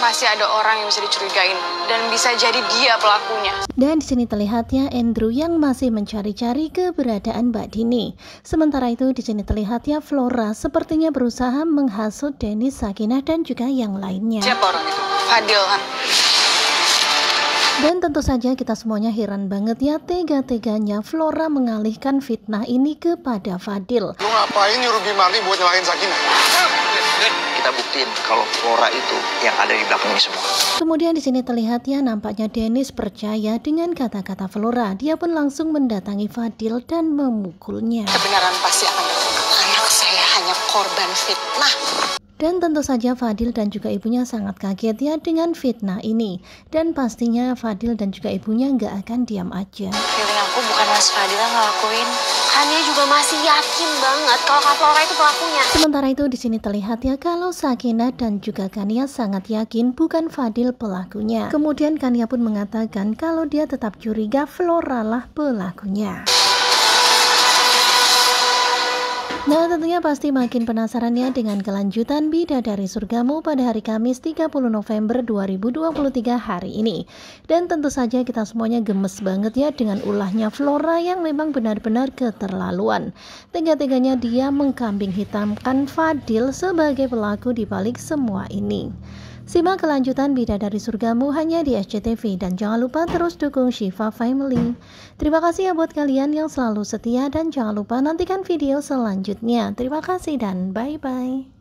pasti ada orang yang bisa dicurigain dan bisa jadi dia pelakunya. Dan di sini terlihat ya Andrew yang masih mencari-cari keberadaan Mbak Dini. Sementara itu di sini terlihat ya Flora sepertinya berusaha menghasut Dennis, Sakinah dan juga yang lainnya. Siapa orang itu? Fadil kan? Dan tentu saja kita semuanya heran banget ya tega-teganya Flora mengalihkan fitnah ini kepada Fadil. Lu ngapain nyuruh Bimarni buat nyalahin Sakinah? Kita buktiin kalau Flora itu yang ada di belakang ini semua. Kemudian di sini terlihat ya nampaknya Dennis percaya dengan kata-kata Flora. Dia pun langsung mendatangi Fadil dan memukulnya. Kebenaran pasti akan terungkap. Anak saya hanya korban fitnah. Dan tentu saja Fadil dan juga ibunya sangat kaget ya dengan fitnah ini. Dan pastinya Fadil dan juga ibunya nggak akan diam aja. Feeling aku bukan Mas Fadil yang ngelakuin. Kania juga masih yakin banget kalau Kak Flora itu pelakunya. Sementara itu di sini terlihat ya kalau Sakinah dan juga Kania sangat yakin bukan Fadil pelakunya. Kemudian Kania pun mengatakan kalau dia tetap curiga Flora lah pelakunya. Nah tentunya pasti makin penasaran ya dengan kelanjutan Bidadari Surgamu pada hari Kamis 30 November 2023 hari ini. Dan tentu saja kita semuanya gemes banget ya dengan ulahnya Flora yang memang benar-benar keterlaluan. Tega-teganya dia mengkambing hitamkan Fadil sebagai pelaku di balik semua ini. Simak kelanjutan Bidadari Surgamu hanya di SCTV dan jangan lupa terus dukung Syifa Family. Terima kasih ya buat kalian yang selalu setia dan jangan lupa nantikan video selanjutnya. Terima kasih dan bye-bye.